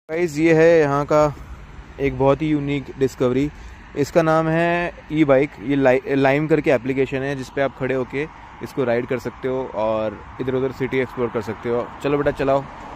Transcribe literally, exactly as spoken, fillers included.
Guys ये है यहाँ का एक बहुत ही यूनिक डिस्कवरी। इसका नाम है ई बाइक। ये लाई, लाइम करके एप्लीकेशन है जिस पे आप खड़े होके इसको राइड कर सकते हो और इधर उधर सिटी एक्सप्लोर कर सकते हो। चलो बेटा चलाओ।